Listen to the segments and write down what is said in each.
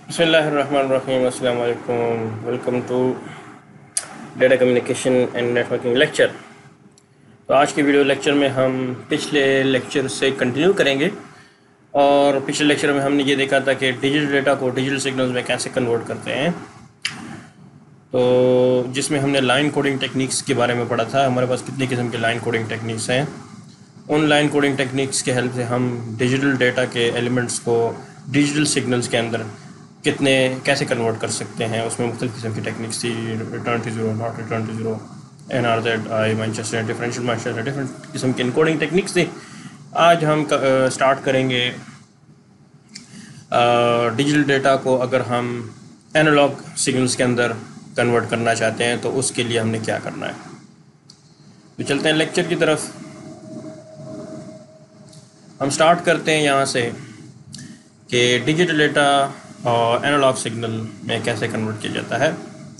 बिस्मिल्लाहिर्रहमानिर्रहीम। अस्सलाम वालेकुम। Welcome to data communication and networking lecture. तो आज के वीडियो लेक्चर में हम पिछले लेक्चर से कंटिन्यू करेंगे। और पिछले लेक्चर में हमने ये देखा था कि डिजिटल डेटा को डिजिटल सिग्नल्स में कैसे कन्वर्ट करते हैं। तो जिसमें हमने लाइन कोडिंग टेक्निक्स के बारे में पढ़ा था। हमारे पास कितनी किस्म के लाइन कोडिंग टेक्निक्स हैं। उन लाइन कोडिंग टेक्निक्स के हेल्प से हम डिजिटल डेटा के एलिमेंट्स को डिजिटल सिग्नल्स के अंदर कैसे कन्वर्ट कर सकते हैं। उसमें मुख्तलिफ किस्म की टेक्निक्स थी। Return to zero, not return to zero, NRZ, Manchester, differential Manchester, different किस्म की इनकोडिंग टेक्निक्स थी। आज हम स्टार्ट करेंगे डिजिटल डेटा को अगर हम एनालॉग सिग्नल्स के अंदर कन्वर्ट करना चाहते हैं तो उसके लिए हमने क्या करना है। तो चलते हैं लेक्चर की तरफ। हम स्टार्ट करते हैं यहाँ से कि डिजिटल डेटा और एनालॉग सिग्नल में कैसे कन्वर्ट किया जाता है।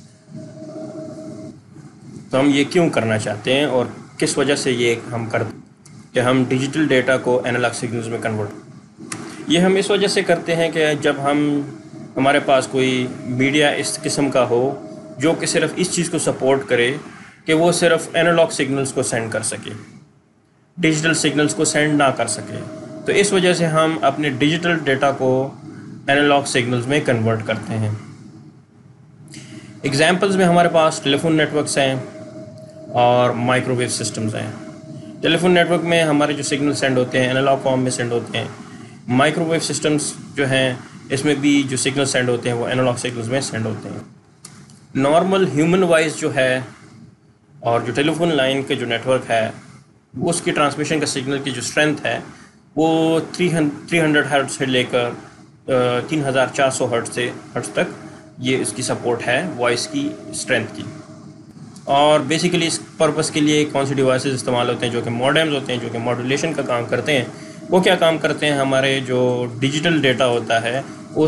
तो हम ये क्यों करना चाहते हैं और किस वजह से ये हम करते हैं कि हम डिजिटल डेटा को एनालॉग सिग्नल्स में कन्वर्ट। ये हम इस वजह से करते हैं कि जब हमारे पास कोई मीडिया इस किस्म का हो जो कि सिर्फ इस चीज़ को सपोर्ट करे कि वो सिर्फ एनालॉग सिग्नल्स को सेंड कर सके, डिजिटल सिग्नल्स को सेंड ना कर सके, तो इस वजह से हम अपने डिजिटल डेटा को एनालॉग सिग्नल्स में कन्वर्ट करते हैं। एग्जांपल्स में हमारे पास टेलीफोन नेटवर्क्स हैं और माइक्रोवेव सिस्टम्स हैं। टेलीफोन नेटवर्क में हमारे जो सिग्नल सेंड होते हैं एनालॉग फॉर्म में सेंड होते हैं। माइक्रोवेव सिस्टम्स जो हैं इसमें भी जो सिग्नल सेंड होते हैं वो एनालॉग सिग्नल्स में सेंड होते हैं। नॉर्मल ह्यूमन वाइज जो है और जो टेलीफोन लाइन के जो नेटवर्क है वो उसकी ट्रांसमिशन का सिग्नल की जो स्ट्रेंथ है वो 300 हर्ट्ज से लेकर 3400 हर्ट्ज तक ये इसकी सपोर्ट है वॉइस की स्ट्रेंथ की। और बेसिकली इस पर्पस के लिए कौन से डिवाइसेस इस्तेमाल होते हैं जो कि मॉडेम्स होते हैं, जो कि मॉड्यूलेशन का काम करते हैं। वो क्या काम करते हैं, हमारे जो डिजिटल डेटा होता है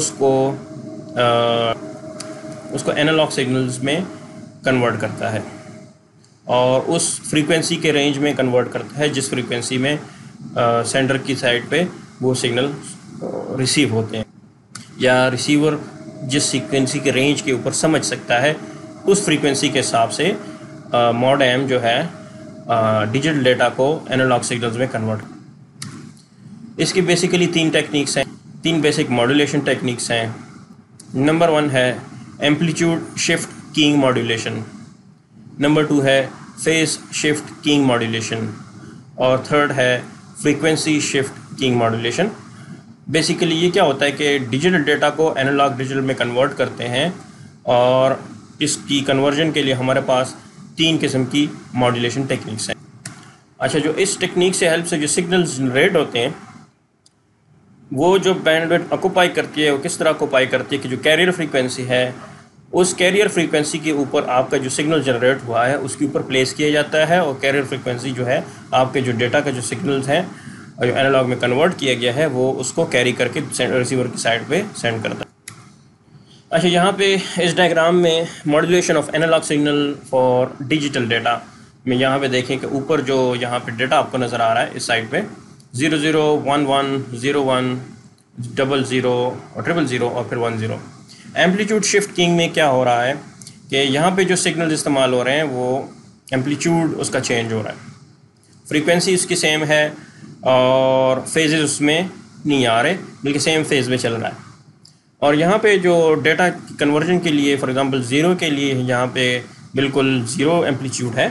उसको एनालॉग सिग्नल्स में कन्वर्ट करता है और उस फ्रीक्वेंसी के रेंज में कन्वर्ट करता है जिस फ्रीक्वेंसी में सेंडर की साइड पे वो सिग्नल रिसीव होते हैं, या रिसीवर जिस फ्रीक्वेंसी के रेंज के ऊपर समझ सकता है उस फ्रीक्वेंसी के हिसाब से मॉडेम जो है डिजिटल डेटा को एनालॉग सिग्नल्स में कन्वर्ट। इसकी बेसिकली तीन बेसिक मॉड्यूलेशन टेक्निक्स हैं। नंबर 1 है amplitude shift keying modulation, number 2 है फेज शिफ्ट कीइंग मॉड्यूलेशन और थर्ड है frequency shift keying modulation. Basically ये क्या होता है कि डिजिटल डेटा को एनालॉग डिजिटल में कन्वर्ट करते हैं और इसकी कन्वर्जन के लिए हमारे पास 3 किस्म की मॉड्यूलेशन टेक्निक्स हैं। अच्छा, जो इस टेक्निक से हेल्प से जो सिग्नल्स जनरेट होते हैं वो जो बैंडविड्थ ऑक्यूपाई करती है वो किस तरह ऑक्यूपाई करती है कि जो कैरियर फ्रीक्वेंसी है उस कैरियर फ्रीक्वेंसी के ऊपर आपका जो सिग्नल जनरेट हुआ है उसके ऊपर प्लेस किया जाता है और कैरियर फ्रीक्वेंसी जो है आपके जो डेटा का जो सिग्नल्स हैं और जो एनालॉग में कन्वर्ट किया गया है वो उसको कैरी करके रिसीवर की साइड पे सेंड करता है। अच्छा, यहाँ पे इस डायग्राम में modulation of analogue signal for digital data में यहाँ पे देखें कि ऊपर जो यहाँ पे डेटा आपको नज़र आ रहा है इस साइड पे 00, 11, 01, 00 और 000 और फिर 10। एम्पलीट्यूड शिफ्ट कीइंग में क्या हो रहा है कि यहाँ पे जो सिग्नल इस्तेमाल हो रहे हैं वो एम्पलीट्यूड उसका चेंज हो रहा है, फ्रीक्वेंसी उसकी सेम है और फेजेस उसमें नहीं आ रहे बल्कि सेम फेज़ में चल रहा है। और यहाँ पे जो डेटा कन्वर्जन के लिए फॉर एग्जांपल 0 के लिए यहाँ पे बिल्कुल 0 एम्पलीट्यूड है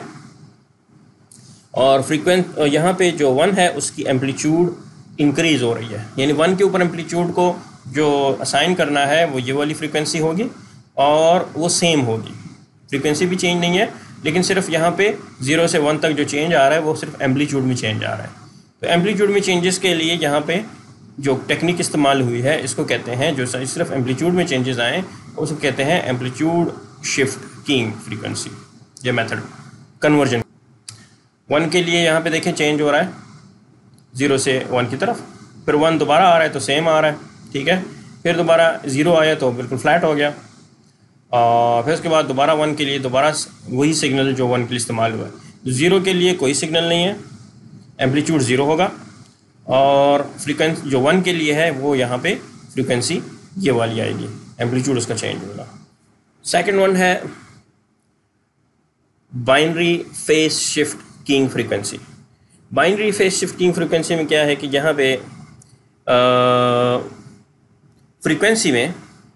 और यहाँ पे जो 1 है उसकी एम्पलीट्यूड इंक्रीज़ हो रही है, यानी 1 के ऊपर एम्पलीट्यूड को जो असाइन करना है वो ये वाली फ्रीक्वेंसी होगी और वो सेम होगी, फ्रीक्वेंसी भी चेंज नहीं है लेकिन सिर्फ यहाँ पे 0 से 1 तक जो चेंज आ रहा है वो सिर्फ एम्पलीट्यूड में चेंज आ रहा है। तो एम्पलीट्यूड में चेंजेस के लिए यहाँ पे जो टेक्निक इस्तेमाल हुई है इसको कहते हैं, जो सिर्फ एम्पलीट्यूड में चेंजेस आएँ उसको कहते हैं एम्पलीट्यूड शिफ्ट कीइंग फ्रीक्वेंसी, ये मेथड कन्वर्जन। 1 के लिए यहाँ पे देखें चेंज हो रहा है 0 से 1 की तरफ, फिर 1 दोबारा आ रहा है तो सेम आ रहा है, ठीक है, फिर दोबारा 0 आया तो बिल्कुल फ्लैट हो गया और फिर उसके बाद दोबारा 1 के लिए दोबारा वही सिग्नल जो 1 के लिए इस्तेमाल हुआ है। 0 के लिए कोई सिग्नल नहीं है, एम्पलीट्यूड 0 होगा और फ्रीक्वेंसी जो 1 के लिए है वो यहाँ पे फ्रीक्वेंसी ये वाली आएगी। एम्पलीट्यूड उसका चेंज होगा। सेकंड वन है binary phase shift keying frequency. Binary phase shift keying frequency में क्या है कि यहाँ पे फ्रीक्वेंसी में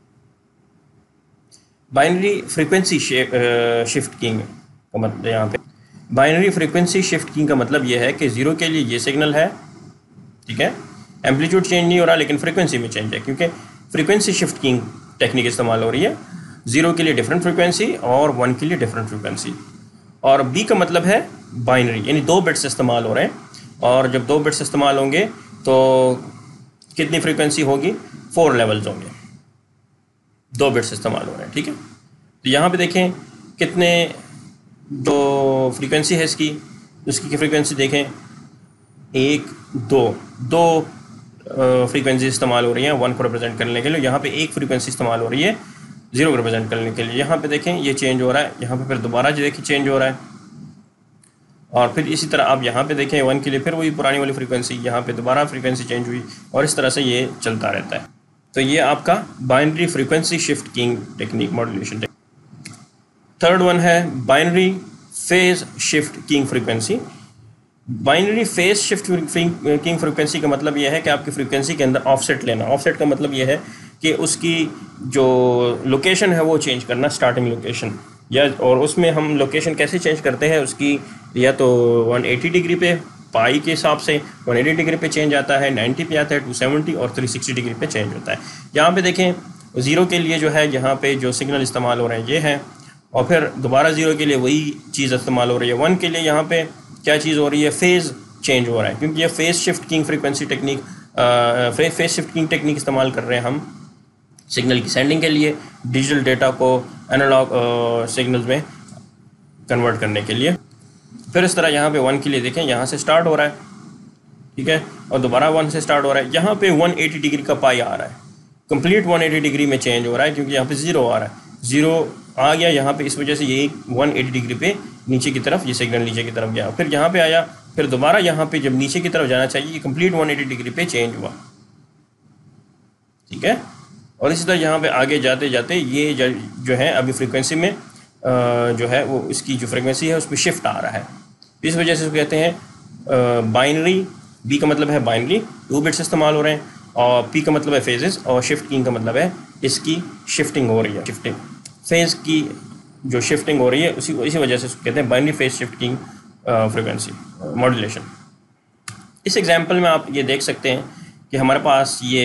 बाइनरी फ्रीक्वेंसी शिफ्ट कीइंग का मतलब, यहाँ पे बाइनरी फ्रीक्वेंसी शिफ्ट कीइंग का मतलब ये है कि ज़ीरो के लिए ये सिग्नल है, ठीक है, एम्पलीट्यूड चेंज नहीं हो रहा लेकिन फ्रीक्वेंसी में चेंज है, क्योंकि फ्रीक्वेंसी शिफ्ट कीइंग टेक्निक इस्तेमाल हो रही है। ज़ीरो के लिए डिफरेंट फ्रीक्वेंसी और 1 के लिए डिफरेंट फ्रीक्वेंसी। और बी का मतलब है बाइनरी, यानी 2 बिट्स इस्तेमाल हो रहे हैं, और जब 2 बिट्स इस्तेमाल होंगे तो कितनी फ्रीक्वेंसी होगी, 4 लेवल्स होंगे, 2 बिट्स इस्तेमाल हो रहे हैं, ठीक है। तो यहाँ पे देखें कितने जो फ्रीक्वेंसी है उसकी फ्रीक्वेंसी देखें, 1 2 फ्रीक्वेंसी इस्तेमाल हो रही हैं 1 को रिप्रेजेंट करने के लिए। यहाँ पे एक फ्रीक्वेंसी इस्तेमाल हो रही है 0 को रिप्रेजेंट करने के लिए। यहाँ पे देखें ये चेंज हो रहा है, यहाँ पे फिर दोबारा जो देखिए चेंज हो रहा है, और फिर इसी तरह आप यहाँ पे देखें 1 के लिए फिर वही पुरानी वाली फ्रीक्वेंसी, यहाँ पे दोबारा फ्रीक्वेंसी चेंज हुई, और इस तरह से ये चलता रहता है। तो ये आपका binary frequency shift keying technique, modulation technique. Third one है binary phase shift keying frequency. Binary phase shift keying frequency का मतलब यह है कि आपकी फ्रीक्वेंसी के अंदर ऑफसेट लेना। ऑफसेट का मतलब यह है कि उसकी जो लोकेशन है वो चेंज करना, स्टार्टिंग लोकेशन, या और उसमें हम लोकेशन कैसे चेंज करते हैं उसकी, या तो 180 डिग्री पे पाई के हिसाब से 180 डिग्री पे चेंज आता है, 90 पे आता है, 270 और 360 डिग्री पे चेंज होता है। यहाँ पे देखें 0 के लिए जो है यहाँ पे जो सिग्नल इस्तेमाल हो रहे हैं ये हैं, और फिर दोबारा 0 के लिए वही चीज़ इस्तेमाल हो रही है। 1 के लिए यहाँ पे क्या चीज़ हो रही है, फेज़ चेंज हो रहा है, क्योंकि ये phase shift keying frequency technique, phase shift keying technique इस्तेमाल कर रहे हैं हम सिग्नल की सेंडिंग के लिए, डिजिटल डेटा को एनालॉग सिग्नल्स में कन्वर्ट करने के लिए। फिर इस तरह यहाँ पे 1 के लिए देखें यहाँ से स्टार्ट हो रहा है, ठीक है, और दोबारा 1 से स्टार्ट हो रहा है। यहाँ पे 180 डिग्री का पाई आ रहा है, कंप्लीट 180 डिग्री में चेंज हो रहा है, क्योंकि यहाँ पे 0 आ रहा है, 0 आ गया यहाँ पे, इस वजह से ये 180 डिग्री पे नीचे की तरफ ये सिग्नल नीचे की तरफ गया, फिर यहाँ पे आया, फिर दोबारा यहाँ पे जब नीचे की तरफ जाना चाहिए ये कंप्लीट 180 डिग्री पे चेंज हुआ, ठीक है। और इसी तरह यहाँ पे आगे जाते जाते ये जो है अभी फ्रीक्वेंसी में जो है वो इसकी जो फ्रीक्वेंसी है उसमें शिफ्ट आ रहा है, इस वजह से इसको कहते हैं बाइनरी। बी का मतलब है बाइनरी, 2 बिट्स इस्तेमाल हो रहे हैं, और पी का मतलब है फेजेस, और शिफ्ट कीइंग का मतलब है इसकी शिफ्टिंग हो रही है, शिफ्टिंग फेज़ की जो शिफ्टिंग हो रही है इसी वजह से इसको कहते हैं binary phase shift keying frequency modulation. इस एग्जांपल में आप ये देख सकते हैं कि हमारे पास ये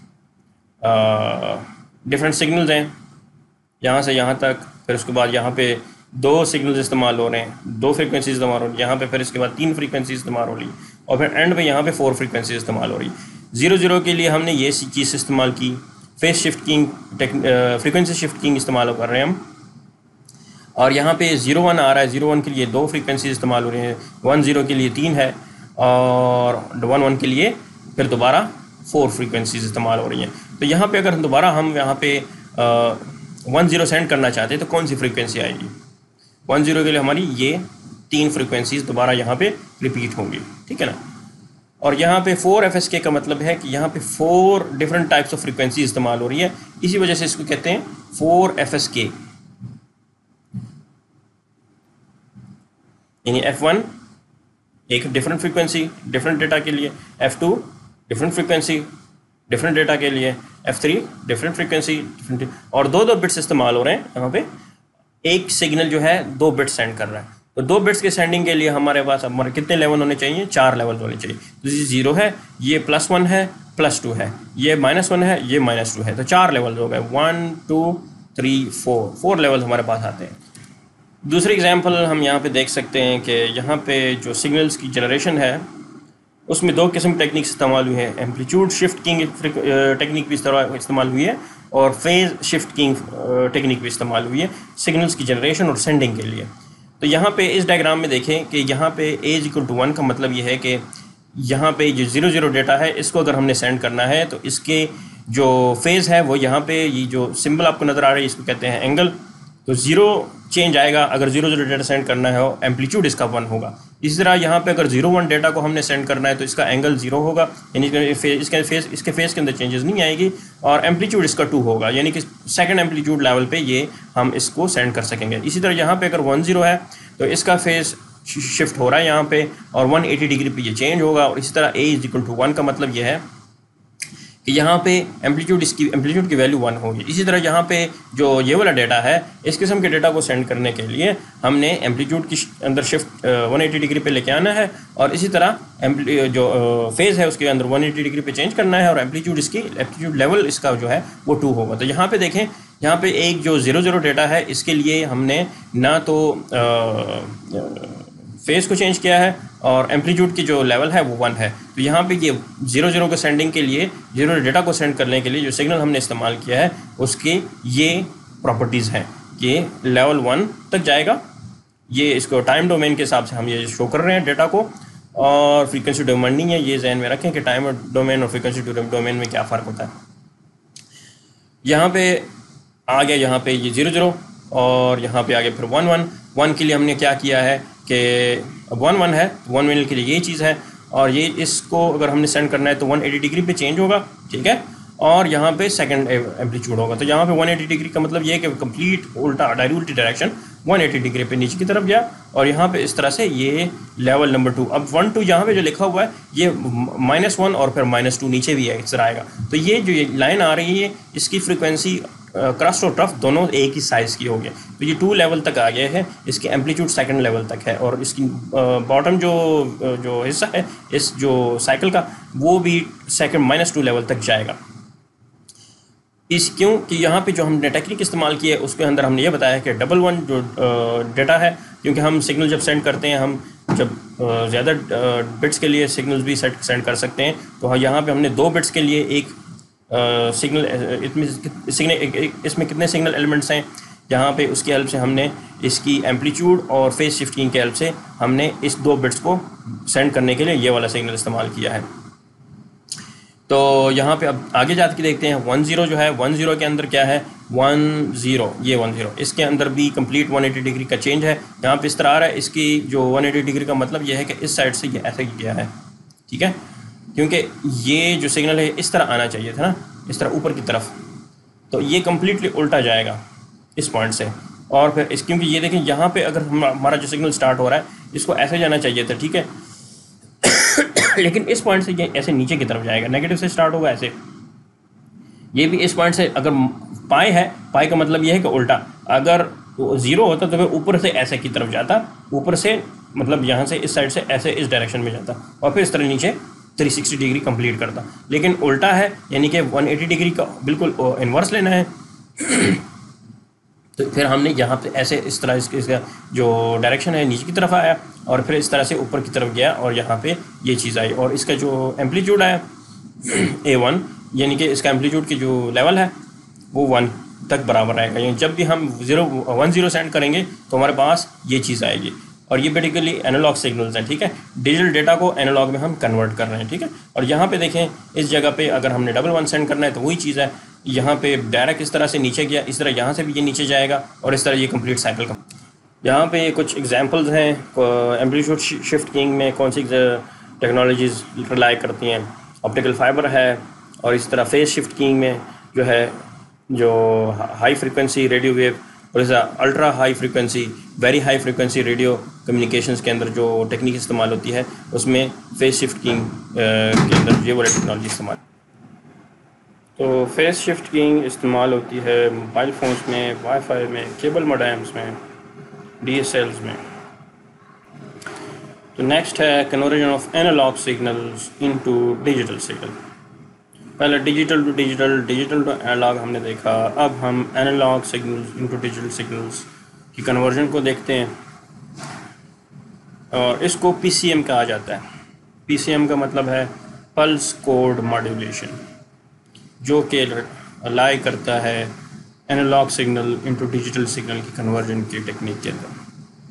डिफरेंट सिग्नल्स हैं यहाँ से यहाँ तक, फिर उसके बाद यहाँ पे 2 सिग्नल्स इस्तेमाल हो रहे हैं, 2 फ्रीक्वेंसीज इस्तेमाल हो रही है यहाँ पे, फिर इसके बाद 3 फ्रीक्वेंसी इस्तेमाल हो रही है, और फिर एंड पे यहाँ पे 4 फ्रीक्वेंसी इस्तेमाल हो रही है। 0 के लिए हमने ये चीज़ इस्तेमाल की, phase shift keying frequency shift keying इस्तेमाल कर रहे हैं हम, और यहाँ पे 0-1 आ रहा है, 0-1 के लिए 2 फ्रीक्वेंसी इस्तेमाल हो रही हैं, 1-0 के लिए 3 है, और 1-1 के लिए फिर दोबारा 4 फ्रीक्वेंसीज इस्तेमाल हो रही हैं। तो यहाँ पे अगर दोबारा हम यहाँ पे 1-0 सेंड करना चाहते हैं तो कौन सी फ्रीक्वेंसी आएगी, 1-0 के लिए हमारी ये 3 फ्रीक्वेंसीज दोबारा यहाँ पे रिपीट होंगी, ठीक है ना। और यहाँ पे 4FSK का मतलब है कि यहाँ पे 4 डिफरेंट टाइप्स ऑफ फ्रीक्वेंसी इस्तेमाल हो रही है, इसी वजह से इसको कहते हैं 4FSK, यानी F1 एक डिफरेंट फ्रीक्वेंसी डिफरेंट डेटा के लिए, F2 different frequency different data के लिए, F3 डिफरेंट फ्रीक्वेंसी डिफरेंट, और 2 बिट्स इस्तेमाल हो रहे हैं यहाँ पे। एक सिग्नल जो है 2 बिट्स सेंड कर रहा है, तो 2 बिट्स के सेंडिंग के लिए हमारे पास हमारे कितने लेवल होने चाहिए, 4 लेवल होने चाहिए। तो ये 0 है, ये +1 है, +2 है, ये -1 है, ये -2 है, तो 4 लेवल हो गए, 1 2 3 4 लेवल हमारे पास आते हैं। दूसरी एग्जांपल हम यहाँ पे देख सकते हैं कि यहाँ पे जो सिग्नल्स की जनरेशन है उसमें 2 किस्म की टेक्निक्स इस्तेमाल हुई है, एम्पलीट्यूड शिफ्ट कीइंग टेक्निक भी इस्तेमाल हुई है, और फेज शिफ्ट कीइंग टेक्निक भी इस्तेमाल हुई है सिग्नल्स की जनरेशन और सेंडिंग के लिए। तो यहाँ पे इस डायग्राम में देखें कि यहाँ पे A=1 का मतलब ये है कि यहाँ पे जो 0-0 डेटा है इसको अगर हमने सेंड करना है तो इसके जो फेज़ है वो यहाँ पे ये जो सिंबल आपको नज़र आ रहा है इसको कहते हैं एंगल। तो 0 चेंज आएगा। अगर 0 0 डेटा सेंड करना है और एम्पलीट्यूड इसका 1 होगा। इसी तरह यहाँ पे अगर 0 1 डेटा को हमने सेंड करना है तो इसका एंगल 0 होगा, यानी इसके फेस के अंदर चेंजेस नहीं आएगी, और एम्पलीट्यूड इसका 2 होगा, यानी कि सेकंड एम्पलीट्यूड लेवल पे ये हम इसको सेंड कर सकेंगे। इसी तरह यहाँ पे अगर 1 0 है तो इसका फेस शिफ्ट हो रहा है यहाँ पे और 180 डिग्री पे ये चेंज होगा। और इसी तरह a=1 का मतलब ये है कि यहाँ पे एम्पलीट्यूड की वैल्यू 1 होगी। इसी तरह यहाँ पे जो ये वाला डेटा है, इस किस्म के डेटा को सेंड करने के लिए हमने एम्पलीट्यूड की अंदर शिफ्ट 180 डिग्री पे लेके आना है, और इसी तरह जो फेज़ है उसके अंदर 180 डिग्री पे चेंज करना है, और एम्पलीट्यूड लेवल इसका जो है वो 2 होगा। तो यहाँ पे देखें, यहाँ पे एक जो 0 0 डेटा है इसके लिए हमने ना तो फेस को चेंज किया है और एम्पलीट्यूड की जो लेवल है वो 1 है। तो यहाँ पे ये 0 0 को सेंडिंग के लिए, 0 डेटा को सेंड करने के लिए जो सिग्नल हमने इस्तेमाल किया है उसकी ये प्रॉपर्टीज़ हैं। ये लेवल 1 तक जाएगा, ये इसको टाइम डोमेन के हिसाब से हम ये शो कर रहे हैं डेटा को, और फ्रीक्वेंसी डोमेन नहीं है। ये जहन में रखें कि टाइम डोमेन और फ्रीक्वेंसी डोमेन में क्या फ़र्क होता है। यहाँ पे आ गया, यहाँ पे ये 0 0 और यहाँ पे आ गया फिर 1 1। 1 के लिए हमने क्या किया है कि 1 1 है, 1 1 के लिए ये चीज़ है, और ये इसको अगर हमने सेंड करना है तो 180 डिग्री पे चेंज होगा, ठीक है, और यहाँ पे सेकंड एम्पलीट्यूड होगा। तो यहाँ पे 180 डिग्री का मतलब ये है कि कंप्लीट उल्टा डायरेक्ट डायरेक्शन 180 डिग्री पे नीचे की तरफ गया, और यहाँ पे इस तरह से ये लेवल नंबर 2। अब 1 2 यहाँ पे जो लिखा हुआ है ये -1 और फिर -2 नीचे भी है, इस तरह आएगा। तो ये जो ये लाइन आ रही है इसकी फ्रिक्वेंसी क्रस्ट और ट्रफ दोनों एक ही साइज़ की होगी। तो ये 2 लेवल तक आ गया है, इसकी एम्पलीट्यूड सेकंड लेवल तक है, और इसकी बॉटम जो हिस्सा है इस जो साइकिल का वो भी सेकंड -2 लेवल तक जाएगा। क्योंकि यहाँ पे जो हमने टेक्निक इस्तेमाल की है उसके अंदर हमने ये बताया कि 1 1 जो डेटा है, क्योंकि हम सिग्नल जब सेंड करते हैं, हम जब ज़्यादा बिट्स के लिए सिग्नल्स भी सेंड कर सकते हैं, तो यहाँ पे हमने 2 बिट्स के लिए एक सिग्नल, इसमें कितने सिग्नल एलिमेंट्स हैं यहाँ पे, उसकी हेल्प से हमने इसकी एम्पलीट्यूड और फेज शिफ्टिंग की हेल्प से हमने इस 2 बिट्स को सेंड करने के लिए ये वाला सिग्नल इस्तेमाल किया है। तो यहाँ पे अब आगे जाकर के देखते हैं 1 0 जो है, 1 0 के अंदर क्या है, 1 0, ये 1 0, इसके अंदर भी कंप्लीट 180 डिग्री का चेंज है। यहाँ पे इस तरह आ रहा है, इसकी जो 180 डिग्री का मतलब ये है कि इस साइड से ये ऐसे ही गया है, ठीक है, क्योंकि ये जो सिग्नल है इस तरह आना चाहिए था ना, इस तरह ऊपर की तरफ, तो ये कम्प्लीटली उल्टा जाएगा इस पॉइंट से। और फिर क्योंकि ये देखें यहाँ पे अगर हमारा जो सिग्नल स्टार्ट हो रहा है इसको ऐसे जाना चाहिए था, ठीक है, लेकिन इस पॉइंट से ये ऐसे नीचे की तरफ जाएगा, नेगेटिव से स्टार्ट होगा ऐसे। ये भी इस पॉइंट से, अगर पाई है, पाई का मतलब ये है कि उल्टा, अगर 0 होता तो फिर ऊपर से ऐसे की तरफ जाता, ऊपर से मतलब यहाँ से इस साइड से ऐसे इस डायरेक्शन में जाता, और फिर इस तरह नीचे 360 डिग्री कंप्लीट करता। लेकिन उल्टा है, यानी कि 180 डिग्री का बिल्कुल इन्वर्स लेना है। तो फिर हमने यहाँ पे ऐसे इस तरह इसका जो डायरेक्शन है नीचे की तरफ आया, और फिर इस तरह से ऊपर की तरफ गया, और यहाँ पे ये चीज़ आई, और इसका जो एम्पलीट्यूड है A1, यानी कि इसका एम्पलीट्यूड की जो लेवल है वो 1 तक बराबर आएगा। यानी जब भी हम 1 0 सेंड करेंगे तो हमारे पास ये चीज़ आएगी, और ये बेसिकली एनालॉग सिग्नल्स हैं, ठीक है, डिजिटल डेटा को एनालॉग में हम कन्वर्ट कर रहे हैं, ठीक है। और यहाँ पे देखें, इस जगह पे अगर हमने 1 1 सेंड करना है तो वही चीज़ है, यहाँ पे डायरेक्ट इस तरह से नीचे गया, इस तरह यहाँ से भी ये नीचे जाएगा, और इस तरह ये कंप्लीट साइकिल का। यहाँ पे कुछ एग्जांपल्स हैं एम्पलीट्यूड शिफ्ट कीइंग में कौन सी टेक्नोलॉजीज़ रिलाई करती हैं। ऑप्टिकल फाइबर है, और इस तरह फेज शिफ्ट कीइंग में जो है जो हाई फ्रिक्वेंसी रेडियो वेव, और इस ultra high frequency, very high frequency radio communications के अंदर जो टेक्निक इस्तेमाल होती है उसमें फेज शिफ्ट कीइंग के अंदर ये वाली टेक्नोलॉजी इस्तेमाल। तो फेज शिफ्ट कीइंग इस्तेमाल होती है मोबाइल फ़ोन्स में, वाईफाई में, केबल मोडेम्स में, DSLs में। तो नेक्स्ट है conversion of analog signals into digital signal. पहले डिजिटल टू एनालॉग हमने देखा, अब हम analog signals into digital signals की कन्वर्जन को देखते हैं, और इसको PCM कहा जाता है। PCM का मतलब है पल्स कोड मॉड्यूलेशन, जो कि अलाई करता है analog signal into digital signal की कन्वर्जन की टेक्निक के अंदर।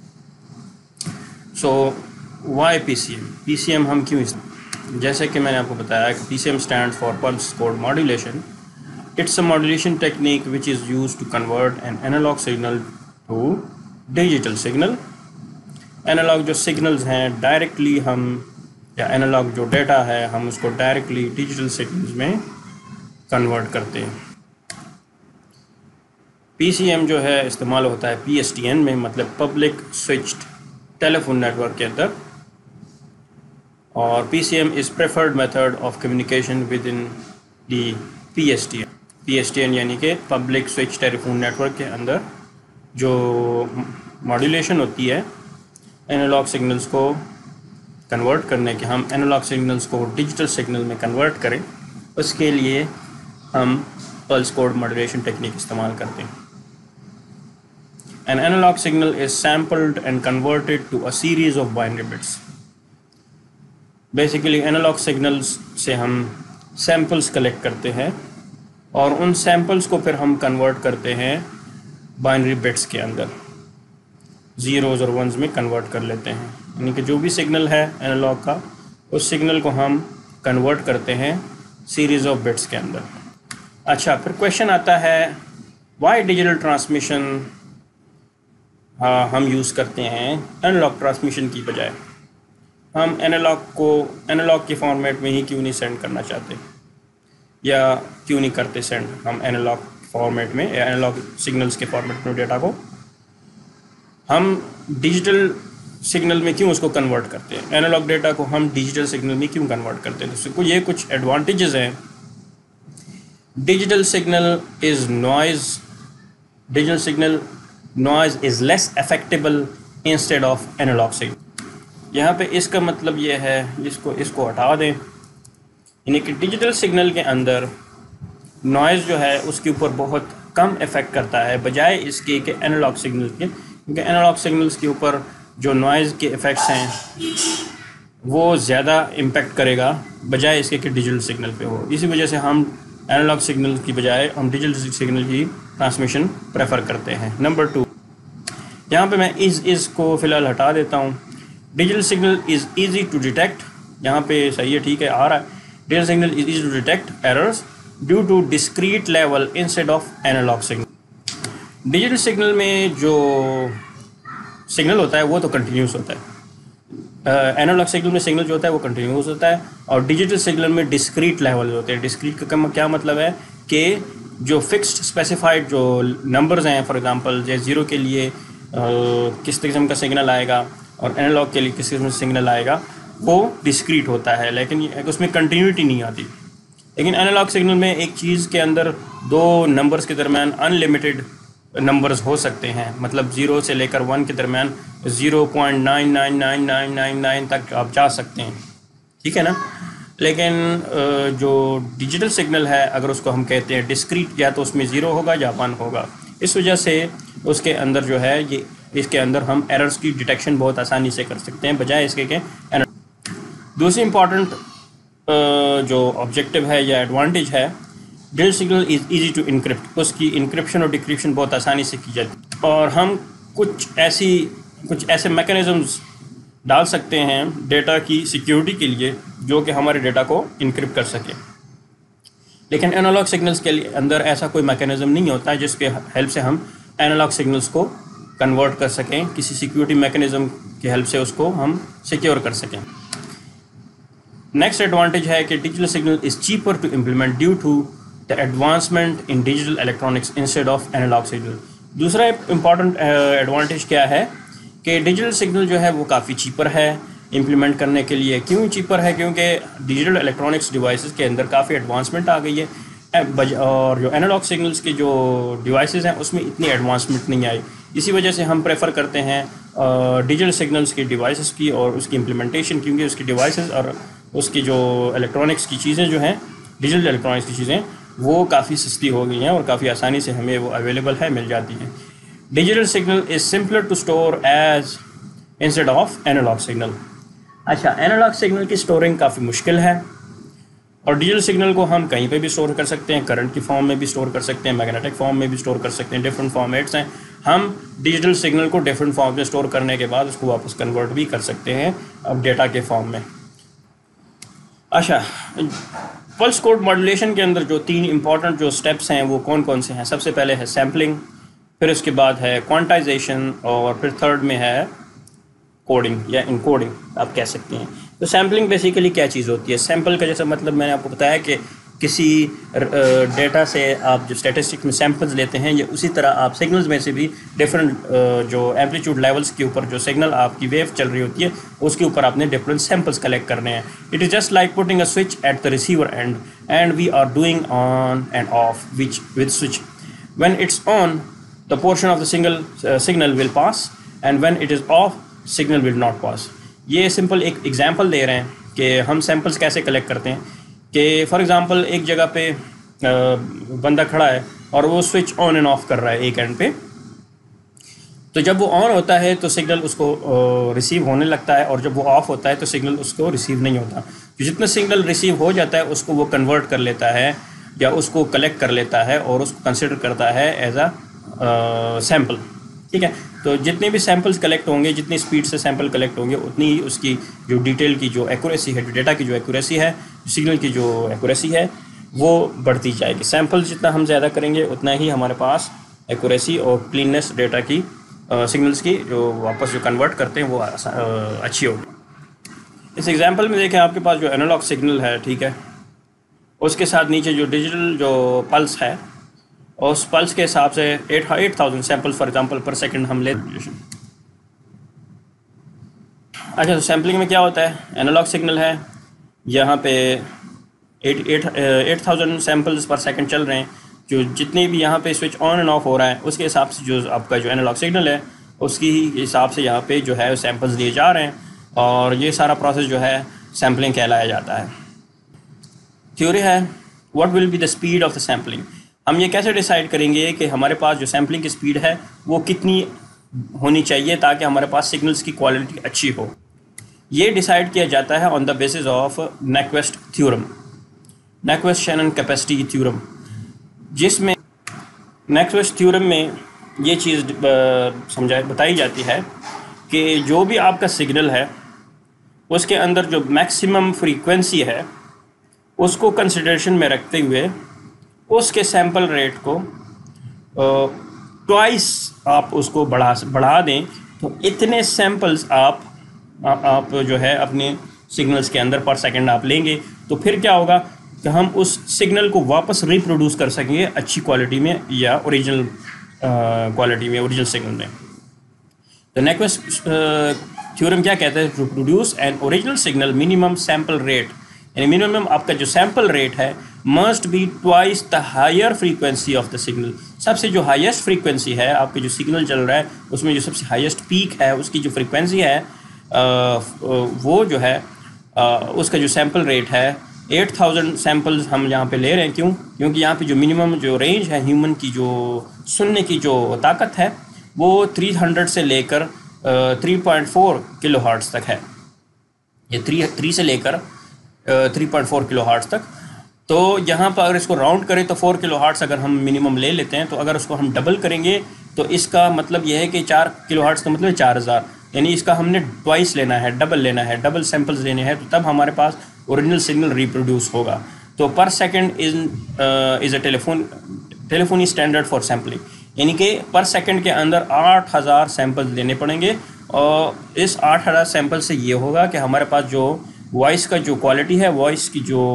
सो वाई PCM हम क्यों जैसे कि मैंने आपको बताया कि PCM stands for pulse code modulation. It's a modulation technique which is used to convert an analog signal to digital signal. Analog जो सिग्नल्स हैं डायरेक्टली हम, या एनालॉग जो डेटा है हम उसको डायरेक्टली डिजिटल सिग्नल्स में कन्वर्ट करते हैं। PCM जो है इस्तेमाल होता है PSTN में, मतलब पब्लिक स्विच्ड टेलीफोन नेटवर्क के अंदर, और PCM is preferred method of communication within the PSTN यानी कि पब्लिक स्विच टेलीफोन नेटवर्क के अंदर जो मॉड्यूलेशन होती है एनालॉग सिग्नल्स को कन्वर्ट करने के, हम एनालॉग सिग्नल्स को डिजिटल सिग्नल में कन्वर्ट करें, उसके लिए हम पल्स कोड मॉड्यूलेशन टेक्निक इस्तेमाल करते हैं। An analog signal is sampled and converted to a series of binary bits. Basically analog signals से हम सैम्पल्स कलेक्ट करते हैं और उन सैम्पल्स को फिर हम कन्वर्ट करते हैं बाइनरी बिट्स के अंदर, ज़ीरोज़ और वंस में कन्वर्ट कर लेते हैं। यानी कि जो भी सिग्नल है एनालॉग का, उस सिग्नल को हम कन्वर्ट करते हैं सीरीज़ ऑफ बिट्स के अंदर। अच्छा, फिर क्वेश्चन आता है वाई डिजिटल ट्रांसमिशन हम यूज़ करते हैं एनालॉग ट्रांसमिशन की बजाय। हम एनालॉग के फॉर्मेट में ही क्यों नहीं सेंड करना चाहते, या क्यों नहीं करते सेंड हम एनालॉग फॉर्मेट में, या एनालॉग सिग्नल्स के फॉर्मेट में डेटा को हम डिजिटल सिग्नल में क्यों उसको कन्वर्ट करते हैं, एनालॉग डेटा को हम डिजिटल सिग्नल में क्यों कन्वर्ट करते हैं। तो ये कुछ एडवांटेजेस हैं। Digital signal is noise, digital signal noise is less affectable instead of analogue signal. यहाँ पे इसका मतलब ये है, इसको हटा दें, यानी कि डिजिटल सिग्नल के अंदर नॉइज़ जो है उसके ऊपर बहुत कम इफ़ेक्ट करता है बजाय इसके कि एनालॉग सिग्नल के, क्योंकि एनालॉग सिग्नल्स के ऊपर जो नॉइज़ के इफ़ेक्ट्स हैं वो ज़्यादा इम्पेक्ट करेगा बजाय इसके कि डिजिटल सिग्नल पे हो। इसी वजह से हम एनालॉग सिग्नल की बजाय हम डिजिटल सिग्नल की ट्रांसमिशन प्रेफर करते हैं। नंबर 2, यहाँ पे मैं इज़ को फ़िलहाल हटा देता हूँ। Digital signal is easy to detect, यहाँ पे सही है, ठीक है, आ रहा है। Digital signal is easy to detect errors due to discrete level instead of analogue signal. Digital signal में जो सिग्नल होता है वो तो कंटिन्यूस होता है, एनालॉग सिग्नल में सिग्नल जो होता है वो कंटिन्यूस होता है, और डिजिटल सिग्नल में डिस्क्रीट लेवल होते हैं। डिस्क्रीट का क्या मतलब है कि जो फिक्स्ड स्पेसिफाइड जो नंबर्स हैं, फॉर एग्जांपल जैसे 0 के लिए किस किस्म का सिग्नल आएगा और एनालॉग के लिए किस किस्म का सिग्नल आएगा, वो डिस्क्रीट होता है, लेकिन उसमें कंटिन्यूटी नहीं आती। लेकिन एनालॉग सिग्नल में एक चीज़ के अंदर दो नंबर्स के दरमियान अनलिमिटेड नंबर्स हो सकते हैं, मतलब 0 से लेकर 1 के दरमियान 0.999999 तक आप जा सकते हैं, ठीक है ना। लेकिन जो डिजिटल सिग्नल है अगर उसको हम कहते हैं डिस्क्रीट, या तो उसमें 0 होगा या 1 होगा। इस वजह से उसके अंदर जो है ये, इसके अंदर हम एरर्स की डिटेक्शन बहुत आसानी से कर सकते हैं बजाय इसके के। दूसरी इम्पॉर्टेंट जो ऑब्जेक्टिव है या एडवांटेज है, digital signal is easy to encrypt, उसकी इनक्रिप्शन और डिक्रिप्शन बहुत आसानी से की जाती है, और हम कुछ ऐसे मैकेनिज़म्स डाल सकते हैं डेटा की सिक्योरिटी के लिए जो कि हमारे डेटा को इनक्रिप्ट कर सके। लेकिन एनालॉग सिग्नल्स के अंदर ऐसा कोई मैकेनिज़्म नहीं होता है जिसके हेल्प से हम एनालॉग सिग्नल्स को कन्वर्ट कर सकें, किसी सिक्योरिटी मैकेनिज़्म की हेल्प से उसको हम सिक्योर कर सकें। नेक्स्ट एडवांटेज है कि digital signal is cheaper to implement due to the advancement in digital electronics instead of analogue signal. दूसरा इम्पॉर्टेंट एडवांटेज क्या है कि डिजिटल सिग्नल जो है वो काफ़ी चीपर है इम्प्लीमेंट करने के लिए। क्यों चीपर है? क्योंकि डिजिटल इलेक्ट्रॉनिक्स डिवाइसेस के अंदर काफ़ी एडवांसमेंट आ गई है, और जो एनालॉग सिग्नल्स के जो डिवाइसेस हैं उसमें इतनी एडवांसमेंट नहीं आई। इसी वजह से हम प्रेफर करते हैं डिजिटल सिग्नल्स की डिवाइसेस की और उसकी इम्प्लीमेंटेशन, क्योंकि उसकी डिवाइसेस और उसकी जो इलेक्ट्रॉनिक्स की चीज़ें जो हैं, डिजिटल इलेक्ट्रॉनिक्स की चीज़ें, वो काफ़ी सस्ती हो गई हैं और काफ़ी आसानी से हमें वो अवेलेबल है, मिल जाती हैं। Digital signal is simpler to store as instead of analogue signal. अच्छा, एनालॉग सिग्नल की स्टोरिंग काफ़ी मुश्किल है, और डिजिटल सिग्नल को हम कहीं पे भी स्टोर कर सकते हैं, करंट की फॉर्म में भी स्टोर कर सकते हैं, मैग्नेटिक फॉर्म में भी स्टोर कर सकते हैं, डिफरेंट फॉर्मेट्स हैं। हम डिजिटल सिग्नल को डिफरेंट फॉर्म में स्टोर करने के बाद उसको वापस कन्वर्ट भी कर सकते हैं अब डेटा के फॉर्म में। अच्छा, पल्स कोड मॉड्यूलेशन के अंदर जो 3 इंपॉर्टेंट जो स्टेप्स हैं वो कौन कौन से हैं? सबसे पहले है सैम्पलिंग, फिर उसके बाद है क्वांटाइजेशन, और फिर थर्ड में है कोडिंग या इनकोडिंग आप कह सकते हैं। तो सैम्पलिंग बेसिकली क्या चीज़ होती है? सैम्पल का जैसा मतलब मैंने आपको बताया कि किसी डेटा से आप जो स्टैटिस्टिक्स में सैम्पल्स लेते हैं, या उसी तरह आप सिग्नल्स में से भी डिफरेंट जो एम्पलीट्यूड लेवल्स के ऊपर जो सिग्नल आपकी वेव चल रही होती है उसके ऊपर आपने डिफरेंट सैम्पल्स कलेक्ट करने हैं। It is just like putting a switch at the receiver end and we are doing on and off which with switch. When it's on the portion of the signal will pass and when it is off signal will not pass. ये simple एक example दे रहे हैं कि हम samples कैसे collect करते हैं। कि फॉर एग्जांपल एक जगह पे बंदा खड़ा है और वो स्विच ऑन एंड ऑफ कर रहा है एक एंड पे, तो जब वो ऑन होता है तो सिग्नल उसको रिसीव होने लगता है, और जब वो ऑफ होता है तो सिग्नल उसको रिसीव नहीं होता। तो जितना सिग्नल रिसीव हो जाता है उसको वो कन्वर्ट कर लेता है या उसको कलेक्ट कर लेता है और उसको कंसिडर करता है एज अ सैम्पल। ठीक है, तो जितने भी सैम्पल्स कलेक्ट होंगे, जितनी स्पीड से सैम्पल कलेक्ट होंगे, उतनी ही उसकी जो डिटेल की जो एक्यूरेसी है, जो डेटा की जो एक्यूरेसी है, सिग्नल की जो एक्यूरेसी है, वो बढ़ती जाएगी। सैम्पल जितना हम ज़्यादा करेंगे उतना ही हमारे पास एक्यूरेसी और क्लीननेस डेटा की सिग्नल्स की जो वापस जो कन्वर्ट करते हैं वो अच्छी होगी। इस एग्जांपल में देखें, आपके पास जो एनालॉग सिग्नल है, ठीक है, उसके साथ नीचे जो डिजिटल जो पल्स है, और उस पल्स के हिसाब से 8000 samples for example per second हम ले। अच्छा, तो सैम्पलिंग में क्या होता है? एनालॉग सिग्नल है, यहाँ पे 8000 सैम्पल्स पर सेकंड चल रहे हैं। जो जितने भी यहाँ पे स्विच ऑन एंड ऑफ हो रहा है उसके हिसाब से जो आपका जो एनालॉग सिग्नल है उसकी हिसाब से यहाँ पे जो है सैम्पल्स लिए जा रहे हैं, और ये सारा प्रोसेस जो है सैम्पलिंग कहलाया जाता है। थ्योरी है what will be the speed of the sampling. हम ये कैसे डिसाइड करेंगे कि हमारे पास जो सैम्पलिंग की स्पीड है वो कितनी होनी चाहिए ताकि हमारे पास सिग्नल्स की क्वालिटी अच्छी हो। ये डिसाइड किया जाता है on the basis of Nyquist theorem, Nyquist Shannon capacity theorem, जिसमें नैक्वेस्ट थ्योरम में ये चीज़ बताई जाती है कि जो भी आपका सिग्नल है उसके अंदर जो मैक्सिमम फ्रीक्वेंसी है उसको कंसिडरेशन में रखते हुए उसके सैंपल रेट को ट्वाइस आप उसको बढ़ा दें, तो इतने सैंपल्स आप जो है अपने सिग्नल्स के अंदर पर सेकंड आप लेंगे, तो फिर क्या होगा कि हम उस सिग्नल को वापस रिप्रोड्यूस कर सकेंगे अच्छी क्वालिटी में या ओरिजिनल क्वालिटी में, ओरिजिनल सिग्नल में। तो नैक्वेस्ट थ्योरम क्या कहता है? To produce an original signal minimum sample rate, यानी मिनिमम आपका जो सैंपल रेट है must be twice the higher frequency of the signal. सबसे जो हाईएस्ट फ्रीक्वेंसी है आपके जो सिग्नल चल रहा है उसमें जो सबसे हाईएस्ट पीक है उसकी जो फ्रीक्वेंसी है वो जो है उसका जो सैंपल रेट है 8000 सैंपल्स हम यहाँ पे ले रहे हैं। क्यों? क्योंकि यहाँ पे जो मिनिमम जो रेंज है ह्यूमन की जो सुनने की जो ताकत है वो 300 से लेकर 3.4 किलो हर्ट्ज़ तक है। ये 3 से लेकर 3.4 किलो हर्ट्ज़ तक। तो यहाँ पर अगर इसको राउंड करें तो 4 किलो हर्ट्ज़ अगर हम मिनिमम ले लेते हैं, तो अगर उसको हम डबल करेंगे तो इसका मतलब यह है कि 4 किलो हर्ट्ज़ का मतलब 4000, यानी इसका हमने ट्वाइस लेना है, डबल लेना है, डबल सैंपल्स लेने हैं, तो तब हमारे पास ओरिजिनल सिग्नल रिप्रोड्यूस होगा। तो per second is a telephony standard for sampling, यानी कि पर सेकंड के अंदर 8000 सैंपल्स लेने पड़ेंगे, और इस 8000 सैंपल से ये होगा कि हमारे पास जो वॉइस का जो क्वालिटी है, वॉइस की जो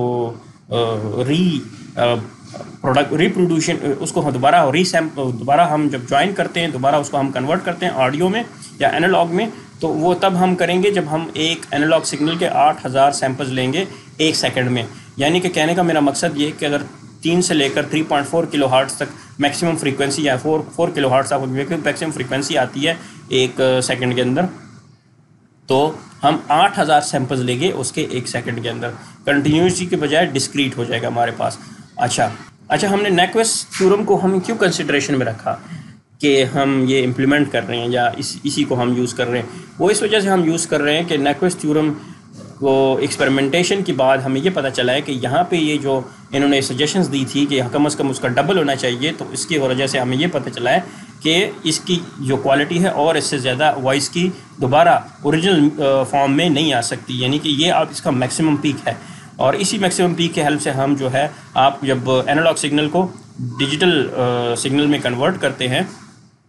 रिप्रोड्यूशन उसको हम दोबारा हम जब ज्वाइन करते हैं, दोबारा उसको हम कन्वर्ट करते हैं ऑडियो में या एनालॉग में, तो वो तब हम करेंगे जब हम एक एनालॉग सिग्नल के 8000 सैंपल्स लेंगे 1 सेकंड में। यानी कि कहने का मेरा मकसद ये कि अगर 3 से लेकर 3.4 किलो हर्ट्ज़ तक मैक्सिमम फ्रीक्वेंसी या 4 किलो हर्ट्ज़ आपको मैक्सिमम फ्रीक्वेंसी आती है 1 सेकंड के अंदर, तो हम 8000 सैंपल्स लेंगे उसके 1 सेकंड के अंदर। कंटिन्यूटी के बजाय डिस्क्रीट हो जाएगा हमारे पास। अच्छा, हमने नैक्वेस्ट थ्योरम को हम क्यों कंसिडरेशन में रखा कि हम ये इम्प्लीमेंट कर रहे हैं या इसी को हम यूज़ कर रहे हैं? वो इस वजह से हम यूज़ कर रहे हैं कि नैक्वेस्ट थ्योरम को एक्सपेरिमेंटेशन के बाद हमें ये पता चला है कि यहाँ पे ये जो इन्होंने सजेशंस दी थी कि कम से कम उसका डबल होना चाहिए, तो इसकी वजह से हमें ये पता चला है कि इसकी जो क्वालिटी है और इससे ज़्यादा वॉइस की दोबारा ओरिजिनल फॉर्म में नहीं आ सकती, यानी कि ये आप इसका मैक्सिमम पीक है। और इसी मैक्सिमम पीक के हेल्प से हम जो है आप जब एनालॉग सिग्नल को डिजिटल सिग्नल में कन्वर्ट करते हैं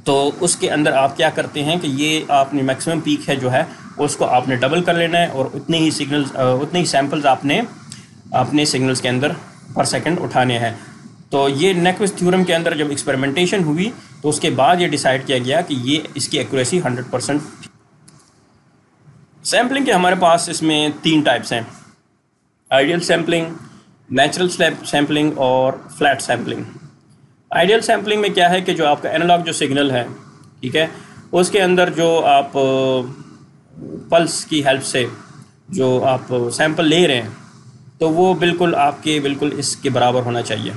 तो उसके अंदर आप क्या करते हैं कि ये आपने मैक्सिमम पीक है जो है उसको आपने डबल कर लेना है और उतने ही सैम्पल्स आपने अपने सिग्नल्स के अंदर पर सेकंड उठाने हैं। तो ये नेक्विस्ट थ्योरम के अंदर जब एक्सपेरिमेंटेशन हुई तो उसके बाद ये डिसाइड किया गया कि ये इसकी एक्यूरेसी 100%। सैम्पलिंग के हमारे पास इसमें 3 टाइप्स हैं, आइडियल सैम्पलिंग, नेचुरल सैम्पलिंग और फ्लैट सैम्पलिंग। आइडियल सैम्पलिंग में क्या है कि जो आपका एनालॉग जो सिग्नल है, ठीक है, उसके अंदर जो आप पल्स की हेल्प से जो आप सैंपल ले रहे हैं तो वो बिल्कुल आपके बिल्कुल इसके बराबर होना चाहिए।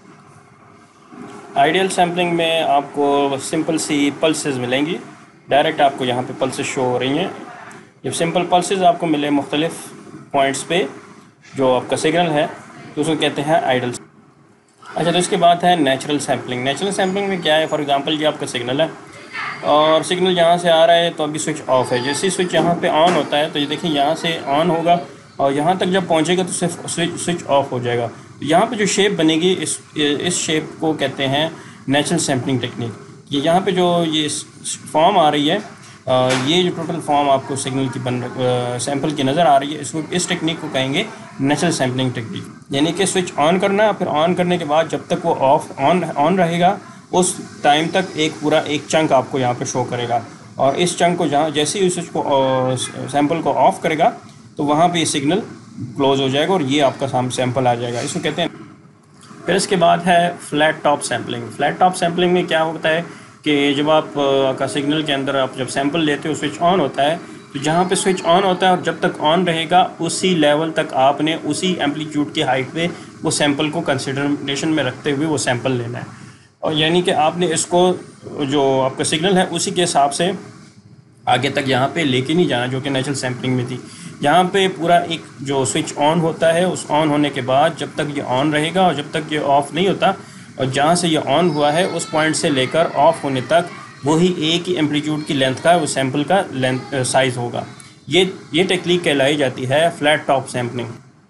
आइडियल सैम्पलिंग में आपको सिंपल सी पल्सेस मिलेंगी, डायरेक्ट आपको यहाँ पे पल्सेस शो हो रही हैं। जब सिंपल पल्सेस आपको मिले मुख्तलिफ पॉइंट्स पे जो आपका सिग्नल है तो उसको कहते हैं आइडियल। अच्छा, तो इसके बाद है नेचुरल सैम्पलिंग। नेचुरल सैम्पलिंग में क्या है, फॉर एग्जांपल ये आपका सिग्नल है और सिग्नल यहाँ से आ रहा है तो अभी स्विच ऑफ है। जैसे स्विच यहाँ पे ऑन होता है तो ये देखिए यहाँ से ऑन होगा और यहाँ तक जब पहुँचेगा तो सिर्फ स्विच ऑफ हो जाएगा। यहाँ पे जो शेप बनेगी इस शेप को कहते हैं नेचुरल सैम्पलिंग टेक्निक। ये यहाँ पे जो ये फॉर्म आ रही है, ये जो टोटल फॉर्म आपको सिग्नल की सैंपल की नज़र आ रही है, इसको इस टेक्निक को कहेंगे नेचुरल सैम्पलिंग टेक्निक। यानी कि स्विच ऑन करना, फिर ऑन करने के बाद जब तक वो ऑन रहेगा उस टाइम तक एक चंक आपको यहाँ पे शो करेगा और इस चंक को जैसे ही स्विच को सैंपल को ऑफ करेगा तो वहाँ पे ये सिग्नल क्लोज हो जाएगा और ये आपका सैंपल आ जाएगा, इसको कहते हैं। फिर इसके बाद है flat top sampling. Flat top sampling में क्या होता है कि जब आप का सिग्नल के अंदर आप जब सैंपल लेते हो स्विच ऑन होता है तो जहाँ पे स्विच ऑन होता है और जब तक ऑन रहेगा उसी लेवल तक आपने उसी एम्पलीट्यूड की हाइट पे वो सैंपल को कंसिडरेशन में रखते हुए वो सैंपल लेना है। और यानी कि आपने इसको जो आपका सिग्नल है उसी के हिसाब से आगे तक यहाँ पे लेके नहीं जाना, जो कि नेचुरल सैम्पलिंग में थी। यहाँ पे पूरा एक जो स्विच ऑन होता है उस ऑन होने के बाद जब तक ये ऑन रहेगा और जब तक ये ऑफ़ नहीं होता और जहाँ से ये ऑन हुआ है उस पॉइंट से लेकर ऑफ़ होने तक वही एक ही एम्पलीट्यूड की लेंथ का वो सैंपल का साइज़ होगा। ये टेक्निक कहलाई जाती है फ्लैट टॉप सैम्पलिंग।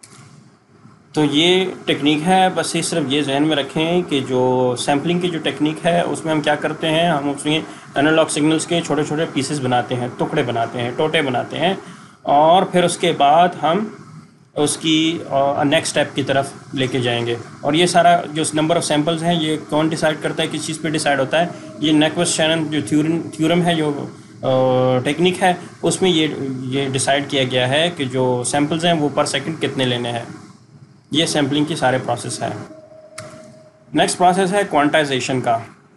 तो ये टेक्निक है, बस ये सिर्फ ये जहन में रखें कि जो सैम्पलिंग की जो टेक्निक है उसमें हम क्या करते हैं, हम उसमें एनालॉग सिग्नल्स के छोटे छोटे पीसेस बनाते हैं, टुकड़े बनाते हैं, टोटे बनाते हैं और फिर उसके बाद हम उसकी नेक्स्ट स्टेप की तरफ लेके जाएंगे। और ये सारा जो नंबर ऑफ़ सैंपल्स हैं ये कौन डिसाइड करता है, किस चीज़ पे डिसाइड होता है, ये नेक्विस्ट-शैनन जो थ्योरम है, जो टेक्निक है, उसमें ये डिसाइड किया गया है कि जो सैंपल्स हैं वो पर सेकंड कितने लेने हैं। ये सैम्पलिंग की सारे प्रोसेस है। नेक्स्ट प्रोसेस है क्वांटाइजेशन का।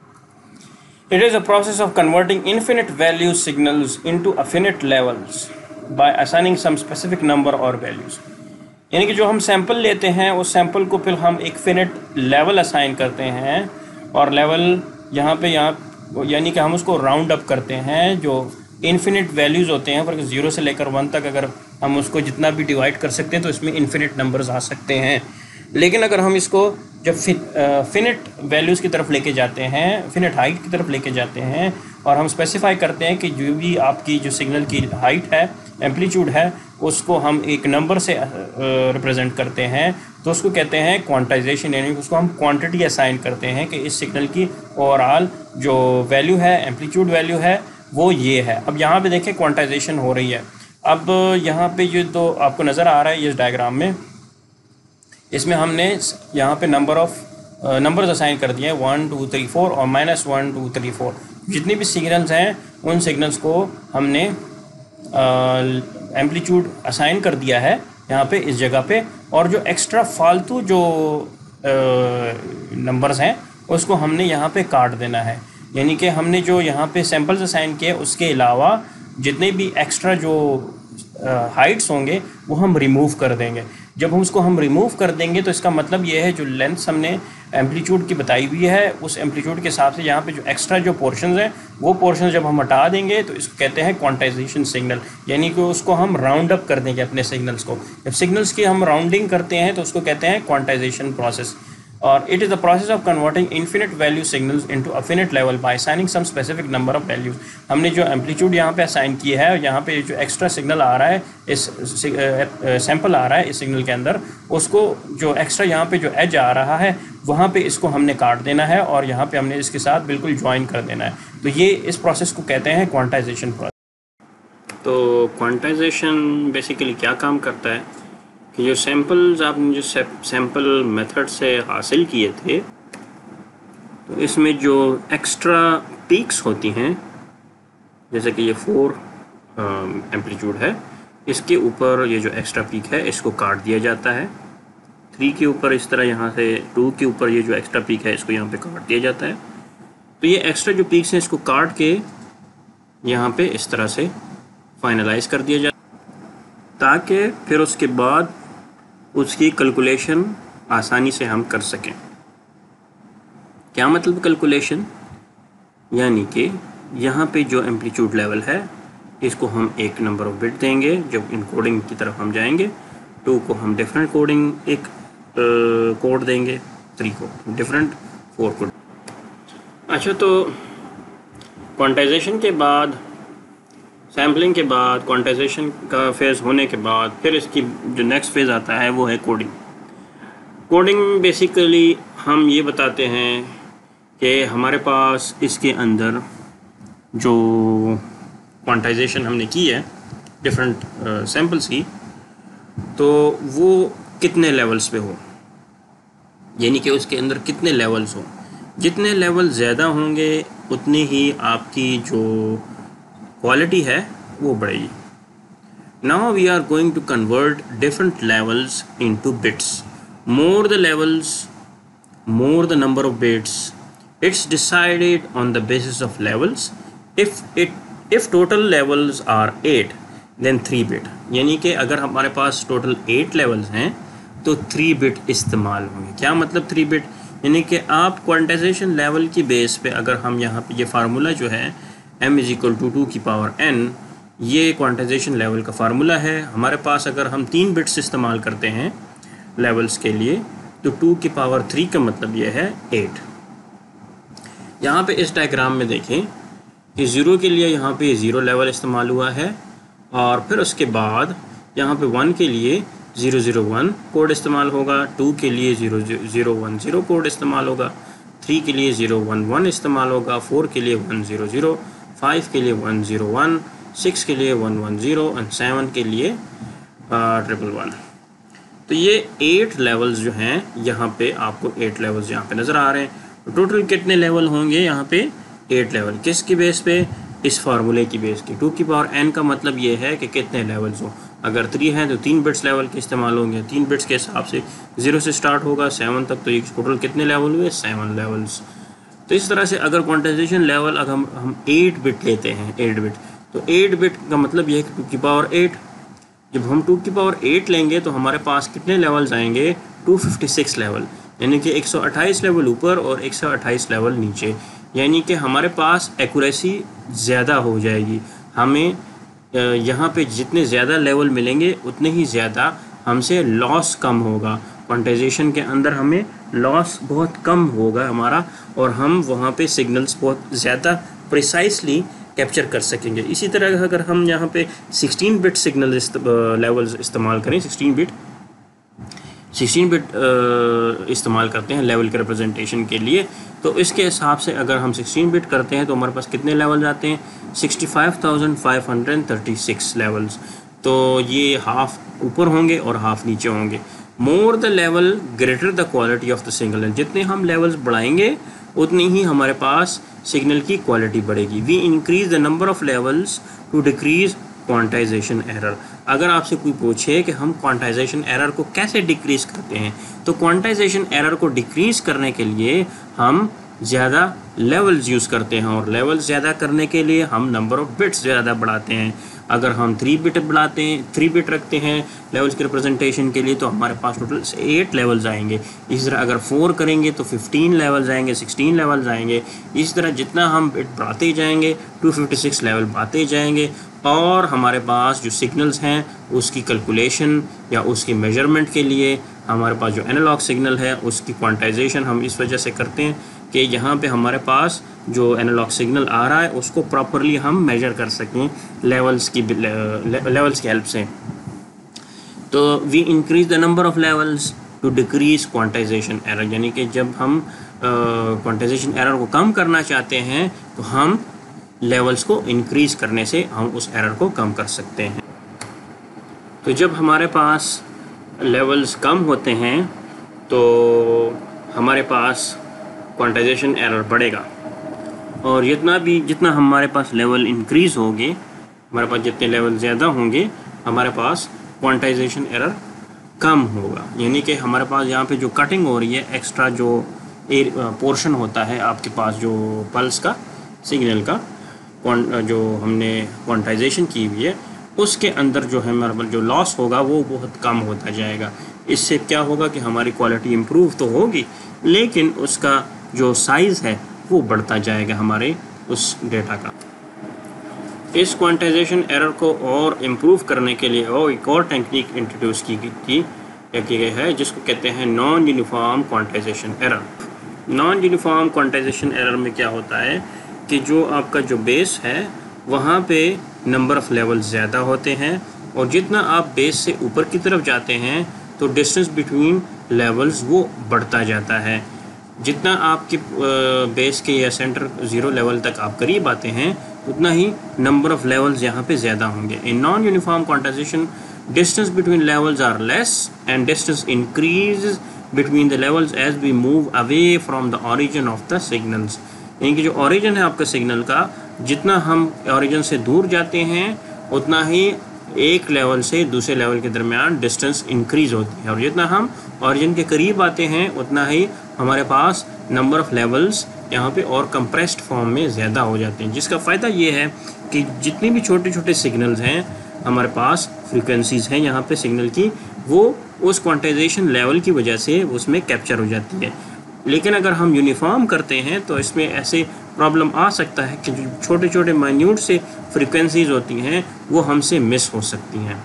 It is a process of converting infinite value signals into a finite levels by assigning some specific number और वैल्यूज़। यानी कि जो हम सैंपल लेते हैं उस सैंपल को फिर हम एक फिनिट लेवल असाइन करते हैं और लेवल यहाँ यानी कि हम उसको राउंड अप करते हैं। जो इन्फिनिट वैल्यूज़ होते हैं, पर 0 से लेकर 1 तक अगर हम उसको जितना भी डिवाइड कर सकते हैं तो इसमें इन्फिनिट नंबर्स आ सकते हैं। लेकिन अगर हम इसको जब फिनिट वैल्यूज़ की तरफ लेके जाते हैं, फिनिट हाइट की तरफ लेके जाते हैं और हम स्पेसिफाई करते हैं कि जो भी आपकी जो सिग्नल की हाइट है, एम्पलीट्यूड है, उसको हम एक नंबर से रिप्रेजेंट करते हैं तो उसको कहते हैं क्वांटाइजेशन। यानी उसको हम क्वांटिटी असाइन करते हैं कि इस सिग्नल की ओवरऑल जो वैल्यू है, एम्पलीट्यूड वैल्यू है, वो ये है। अब यहाँ पे देखें क्वांटाइजेशन हो रही है। अब यहाँ पे ये तो आपको नज़र आ रहा है इस डायग्राम में, इसमें हमने यहाँ पे नंबर्स असाइन कर दिए हैं 1 2 3 4 और -1 2 3 4। जितने भी सिग्नल्स हैं उन सिग्नल्स को हमने एम्पलीट्यूड असाइन कर दिया है यहाँ पे इस जगह पे, और जो एक्स्ट्रा फालतू जो नंबर्स हैं उसको हमने यहाँ पे काट देना है। यानी कि हमने जो यहाँ पे सैंपल्स असाइन किए उसके अलावा जितने भी एक्स्ट्रा जो हाइट्स होंगे वो हम रिमूव कर देंगे। जब हम उसको रिमूव कर देंगे तो इसका मतलब ये है जो लेंथ हमने एम्पलीट्यूड की बताई हुई है उस एम्पलीट्यूड के हिसाब से यहाँ पे जो एक्स्ट्रा जो पोर्शंस हैं वो पोर्शंस जब हम हटा देंगे तो इसको कहते हैं क्वांटाइजेशन सिग्नल। यानी कि उसको हम राउंड अप कर देंगे अपने सिग्नल्स को। जब सिग्नल्स की हम राउंडिंग करते हैं तो उसको कहते हैं क्वांटाइजेशन प्रोसेस। और it is the process of converting infinite value signals into a finite level by assigning some specific number of values. हमने जो एम्पलीट्यूड यहाँ पे असाइन किया है और यहाँ पे जो एक्स्ट्रा सिग्नल आ रहा है, इस सैंपल आ रहा है इस सिग्नल के अंदर, उसको जो एक्स्ट्रा यहाँ पे जो एज आ रहा है वहाँ पे इसको हमने काट देना है और यहाँ पे हमने इसके साथ बिल्कुल ज्वाइन कर देना है। तो ये इस प्रोसेस को कहते हैं क्वांटाइजेशन प्रोसेस। तो क्वांटाइजेशन बेसिकली क्या काम करता है कि जो सैम्पल्स आपने जो सैम्पल मेथड से हासिल किए थे, तो इसमें जो एक्स्ट्रा पीक्स होती हैं, जैसे कि ये 4 एम्पलीट्यूड है, इसके ऊपर ये जो एक्स्ट्रा पीक है इसको काट दिया जाता है। 3 के ऊपर इस तरह, यहाँ से 2 के ऊपर ये जो एक्स्ट्रा पीक है इसको यहाँ पे काट दिया जाता है। तो ये एक्स्ट्रा जो पीक्स हैं इसको काट के यहाँ पे इस तरह से फाइनलाइज कर दिया जाता है, ताकि फिर उसके बाद उसकी कैलकुलेशन आसानी से हम कर सकें। क्या मतलब कैलकुलेशन? यानी कि यहाँ पे जो एम्पलीट्यूड लेवल है इसको हम एक नंबर ऑफ बिट देंगे। जब इन कोडिंग की तरफ हम जाएंगे, 2 को हम डिफरेंट कोडिंग एक कोड देंगे, 3 को डिफरेंट, 4 को। अच्छा, तो क्वांटाइजेशन के बाद, सैम्पलिंग के बाद, क्वांटाइजेशन का फेज़ होने के बाद फिर इसकी जो नेक्स्ट फेज़ आता है वो है कोडिंग। कोडिंग बेसिकली हम ये बताते हैं कि हमारे पास इसके अंदर जो क्वांटाइजेशन हमने की है डिफरेंट सैम्पल्स की, तो वो कितने लेवल्स पे हो, यानी कि उसके अंदर कितने लेवल्स हो। जितने लेवल ज़्यादा होंगे उतनी ही आपकी जो क्वालिटी है वो बढ़ेगी। Now we are going to convert different levels into bits. More the levels, more the number of bits, it's decided on the basis of levels. If total levels are 8 then 3 bit, यानी कि अगर हमारे पास total 8 levels हैं तो 3 bit इस्तेमाल होंगे। क्या मतलब 3 बिट? यानी कि आप क्वांटाइजेशन लेवल की बेस पे, अगर हम यहाँ पे ये फार्मूला जो है m = 2 की पावर n, ये क्वांटाइजेशन लेवल का फार्मूला है। हमारे पास अगर हम 3 बिट्स इस्तेमाल करते हैं लेवल्स के लिए, तो 2 की पावर 3 का मतलब ये है 8। यहाँ पे इस डायग्राम में देखें कि 0 के लिए यहाँ पे 0 लेवल इस्तेमाल हुआ है, और फिर उसके बाद यहाँ पे 1 के लिए 001 कोड इस्तेमाल होगा, 2 के लिए 0010 कोड इस्तेमाल होगा, 3 के लिए 011 इस्तेमाल होगा, 4 के लिए 100, 5 के लिए 101, 6 के लिए 110 और 7 के लिए 111। तो ये 8 लेवल्स जो हैं यहाँ पे, आपको 8 लेवल्स यहाँ पे नज़र आ रहे हैं। टोटल कितने लेवल होंगे यहाँ पे? 8 लेवल। किसकी बेस पे? इस फार्मूले की बेस की। 2 की पावर n का मतलब ये है कि कितने लेवल्स हो। अगर 3 हैं तो 3 बिट्स लेवल के इस्तेमाल होंगे। 3 बिट्स के हिसाब से 0 से स्टार्ट होगा 7 तक, तो ये टोटल कितने लेवल हुए? 7 लेवल्स। तो इस तरह से अगर क्वांटाइजेशन लेवल अगर हम 8 बिट लेते हैं, 8 बिट, तो 8 बिट का मतलब ये है कि 2 की पावर 8। जब हम 2 की पावर 8 लेंगे तो हमारे पास कितने लेवल्स आएंगे? 256 लेवल, यानी कि 128 लेवल ऊपर और 128 लेवल नीचे। यानी कि हमारे पास एक्यूरेसी ज़्यादा हो जाएगी। हमें यहाँ पे जितने ज़्यादा लेवल मिलेंगे उतने ही ज़्यादा हमसे लॉस कम होगा। क्वांटाइजेशन के अंदर हमें लॉस बहुत कम होगा हमारा, और हम वहाँ पे सिग्नल्स बहुत ज़्यादा प्रिसाइसली कैप्चर कर सकेंगे। इसी तरह अगर हम यहाँ पे 16 बिट सिग्नल लेवल्स इस्तेमाल करें, 16 बिट इस्तेमाल करते हैं लेवल के रिप्रेजेंटेशन के लिए, तो इसके हिसाब से अगर हम 16 बिट करते हैं तो हमारे पास कितने लेवल आते हैं? 65,536 लेवल्स। तो ये हाफ ऊपर होंगे और हाफ नीचे होंगे। More the level greater the quality of the signal. जितने हम लेवल्स बढ़ाएंगे उतनी ही हमारे पास सिग्नल की क्वालिटी बढ़ेगी। We increase the number of levels to decrease quantization error. अगर आपसे कोई पूछे कि हम क्वांटाइजेशन एरर को कैसे डिक्रीज़ करते हैं, तो क्वांटाइजेशन एरर को डिक्रीज़ करने के लिए हम ज़्यादा लेवल्स यूज़ करते हैं, और लेवल्स ज़्यादा करने के लिए हम नंबर ऑफ़ बिट्स ज़्यादा बढ़ाते हैं। अगर हम 3 बिट बढ़ाते हैं, 3 बिट रखते हैं लेवल्स के रिप्रेजेंटेशन के लिए, तो हमारे पास टोटल 8 लेवल्स आएंगे। इसी तरह अगर 4 करेंगे तो 15 लेवल्स आएंगे, 16 लेवल्स आएंगे। इस तरह जितना हम बिट बढ़ाते जाएंगे 256 लेवल बढ़ाते जाएंगे, और हमारे पास जो सिग्नल्स हैं उसकी कैलकुलेशन या उसकी मेजरमेंट के लिए हमारे पास जो एनालॉग सिग्नल है उसकी क्वांटाइजेशन हम इस वजह से करते हैं कि यहाँ पे हमारे पास जो एनालॉग सिग्नल आ रहा है उसको प्रॉपरली हम मेजर कर सकें लेवल्स की हेल्प से। तो we increase the number of levels to decrease quantization error, यानी कि जब हम क्वांटाइजेशन एरर को कम करना चाहते हैं तो हम लेवल्स को इंक्रीज करने से हम उस एरर को कम कर सकते हैं। तो जब हमारे पास लेवल्स कम होते हैं तो हमारे पास क्वांटाइजेशन एरर बढ़ेगा, और जितना हमारे पास लेवल इंक्रीज़ होंगे, हमारे पास जितने लेवल ज़्यादा होंगे, हमारे पास क्वांटाइजेशन एरर कम होगा। यानी कि हमारे पास यहाँ पे जो कटिंग हो रही है, एक्स्ट्रा जो पोर्शन होता है आपके पास जो पल्स का सिग्नल का जो हमने क्वांटाइजेशन की हुई है, उसके अंदर जो है हमारा जो लॉस होगा वो बहुत कम होता जाएगा। इससे क्या होगा कि हमारी क्वालिटी इम्प्रूव तो होगी, लेकिन उसका जो साइज़ है वो बढ़ता जाएगा हमारे उस डेटा का। इस क्वांटाइजेशन एरर को और इम्प्रूव करने के लिए और एक और टेक्निक इंट्रोड्यूस की गई है जिसको कहते हैं non uniform quantization error. Non uniform quantization error में क्या होता है कि जो आपका जो बेस है वहाँ पे नंबर ऑफ़ लेवल्स ज़्यादा होते हैं, और जितना आप बेस से ऊपर की तरफ जाते हैं तो डिस्टेंस बिटवीन लेवल्स वो बढ़ता जाता है। जितना आपके बेस के या सेंटर ज़ीरो लेवल तक आप करीब आते हैं उतना ही नंबर ऑफ़ लेवल्स यहाँ पे ज़्यादा होंगे। In non uniform quantization distance between levels are less and distance increase between the levels as we move away from the origin of the signals. यानी कि जो ओरिजिन है आपका सिग्नल का, जितना हम ओरिजिन से दूर जाते हैं उतना ही एक लेवल से दूसरे लेवल के दरमियान डिस्टेंस इंक्रीज़ होती है, और जितना हम ओरिजिन के करीब आते हैं उतना ही हमारे पास नंबर ऑफ़ लेवल्स यहाँ पे और कंप्रेस्ड फॉर्म में ज़्यादा हो जाते हैं। जिसका फ़ायदा ये है कि जितने भी छोटे छोटे सिग्नल्स हैं हमारे पास, फ्रीक्वेंसीज़ हैं यहाँ पे सिग्नल की, वो उस क्वांटाइजेशन लेवल की वजह से उसमें कैप्चर हो जाती है। लेकिन अगर हम यूनिफॉर्म करते हैं तो इसमें ऐसे प्रॉब्लम आ सकता है कि जो छोटे छोटे माइन्यूट से फ्रीक्वेंसीज़ होती हैं वो हमसे मिस हो सकती हैं।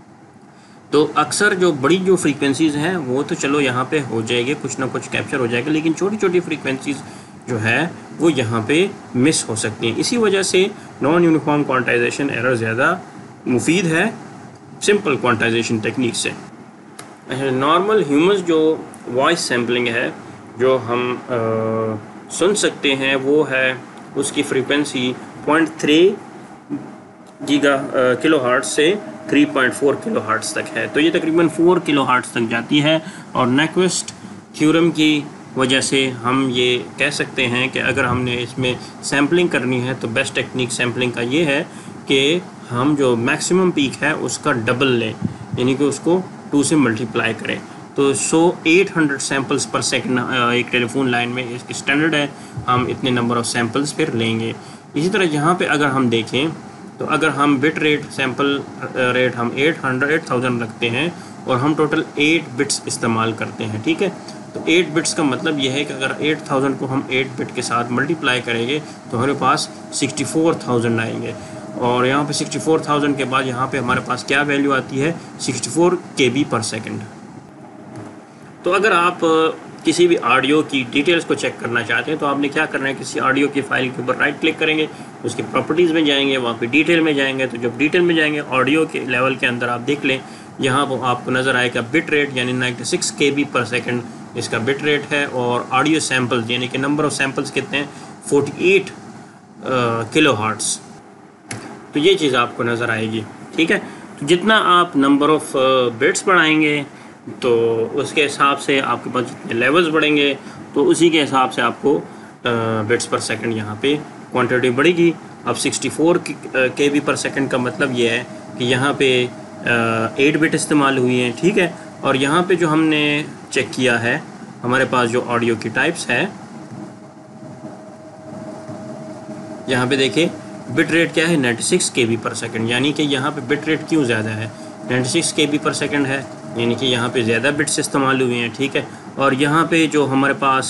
तो अक्सर जो बड़ी जो फ्रीक्वेंसीज़ हैं वो तो चलो यहाँ पे हो जाएगी, कुछ ना कुछ कैप्चर हो जाएगा, लेकिन छोटी छोटी फ्रीक्वेंसीज़ जो है वो यहाँ पे मिस हो सकती हैं। इसी वजह से नॉन यूनिफॉर्म क्वांटाइजेशन एरर ज़्यादा मुफीद है सिंपल क्वांटाइजेशन टेक्निक से। नॉर्मल ह्यूमन्स जो वॉइस सैम्पलिंग है जो हम सुन सकते हैं वो है, उसकी फ्रीक्वेंसी 0.3 किलोहर्ट्ज़ से 3.4 किलोहर्ट्ज़ तक है। तो ये तकरीबन 4 किलोहर्ट्ज़ तक जाती है, और न्यक्विस्ट थ्योरम की वजह से हम ये कह सकते हैं कि अगर हमने इसमें सैम्पलिंग करनी है तो बेस्ट टेक्निक सैम्पलिंग का ये है कि हम जो मैक्सिमम पीक है उसका डबल लें, यानी कि उसको 2 से मल्टीप्लाई करें। तो 800 सैम्पल्स पर सेकंड एक टेलीफोन लाइन में इसकी स्टैंडर्ड है, हम इतने नंबर ऑफ़ सैम्पल्स फिर लेंगे। इसी तरह यहाँ पे अगर हम देखें तो अगर हम बिट रेट सैम्पल रेट हम 8000 रखते हैं और हम टोटल 8 बिट्स इस्तेमाल करते हैं, ठीक है। तो 8 बिट्स का मतलब यह है कि अगर 8000 को हम 8 बिट के साथ मल्टीप्लाई करेंगे तो हमारे पास 64000 आएंगे, और यहाँ पे 64000 के बाद यहाँ पे हमारे पास क्या वैल्यू आती है, 64 KB पर सेकंड। तो अगर आप किसी भी ऑडियो की डिटेल्स को चेक करना चाहते हैं तो आपने क्या करना है, किसी ऑडियो की फाइल के ऊपर राइट क्लिक करेंगे, उसके प्रॉपर्टीज़ में जाएंगे, वहाँ पे डिटेल में जाएंगे। तो जब डिटेल में जाएंगे ऑडियो के लेवल के अंदर आप देख लें, यहाँ पर आपको नज़र आएगा बिट रेट यानी 96 KB पर सेकंड इसका बिट रेट है, और ऑडियो सैम्पल्स यानी कि नंबर ऑफ़ सैम्पल्स कितने हैं, 48 किलोहर्ट्ज़। तो ये चीज़ आपको नज़र आएगी, ठीक है। तो जितना आप नंबर ऑफ़ बिट्स बढ़ाएंगे तो उसके हिसाब से आपके पास जितने लेवल्स बढ़ेंगे तो उसी के हिसाब से आपको बिट्स पर सेकंड यहाँ पे क्वांटिटी बढ़ेगी। अब 64 KB पर सेकंड का मतलब ये है कि यहाँ पे 8 बिट इस्तेमाल हुई हैं, ठीक है। और यहाँ पे जो हमने चेक किया है हमारे पास जो ऑडियो की टाइप्स है, यहाँ पे देखिए बिट रेट क्या है, 96 KB पर सेकंड। यानी कि यहाँ पे बिट रेट क्यों ज़्यादा है, 96 KB पर सेकंड है, यानी कि यहाँ पे ज़्यादा बिट्स इस्तेमाल हुए हैं, ठीक है। और यहाँ पे जो हमारे पास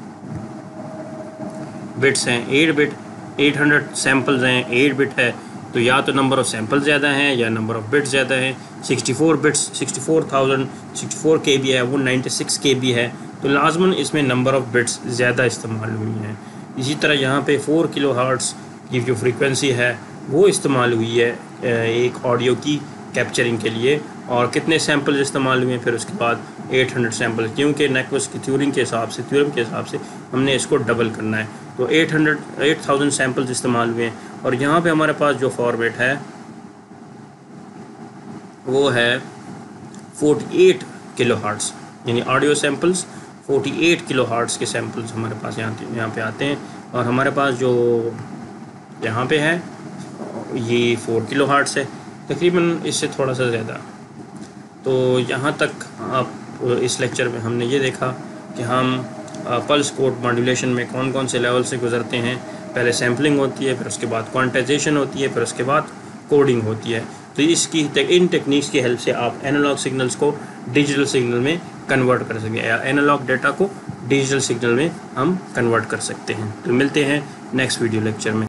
बिट्स हैं 8 बिट, 800 सैम्पल्स हैं, 8 बिट है, तो या तो नंबर ऑफ़ सैम्पल ज़्यादा हैं या नंबर ऑफ़ बिट्स ज़्यादा हैं। 64 बिट्स 64 KB है, वो 96 KB है, तो लाजमन इसमें नंबर ऑफ़ बिट्स ज़्यादा इस्तेमाल हुई हैं। इसी तरह यहाँ पे 4 किलोहर्ट्ज़ की जो फ्रीक्वेंसी है वो इस्तेमाल हुई है एक ऑडियो की कैप्चरिंग के लिए, और कितने सैम्पल्स इस्तेमाल हुए हैं फिर उसके बाद 800 सैम्पल, क्योंकि नेक्विस्ट की थ्योरम के हिसाब से हमने इसको डबल करना है। तो 8000 सैम्पल्स इस्तेमाल हुए हैं। और यहाँ पे हमारे पास जो फॉर्मेट है वो है 48 किलोहर्ट्ज़, यानी ऑडियो सैम्पल्स 48 किलोहर्ट्ज़ के सैम्पल्स हमारे पास यहाँ पे आते हैं। और हमारे पास जो यहाँ पे है ये 4 किलोहर्ट्ज़ है, तकरीबन इससे थोड़ा सा ज़्यादा। तो यहाँ तक आप इस लेक्चर में हमने ये देखा कि हम पल्स कोड मॉड्यूलेशन में कौन कौन से लेवल से गुजरते हैं। पहले सैम्पलिंग होती है, फिर उसके बाद क्वांटाइजेशन होती है, फिर उसके बाद कोडिंग होती है। तो इन टेक्निक्स की हेल्प से आप एनालॉग सिग्नल्स को डिजिटल सिग्नल में कन्वर्ट कर सकते हैं, या एनालॉग डेटा को डिजिटल सिग्नल में हम कन्वर्ट कर सकते हैं। तो मिलते हैं नेक्स्ट वीडियो लेक्चर में।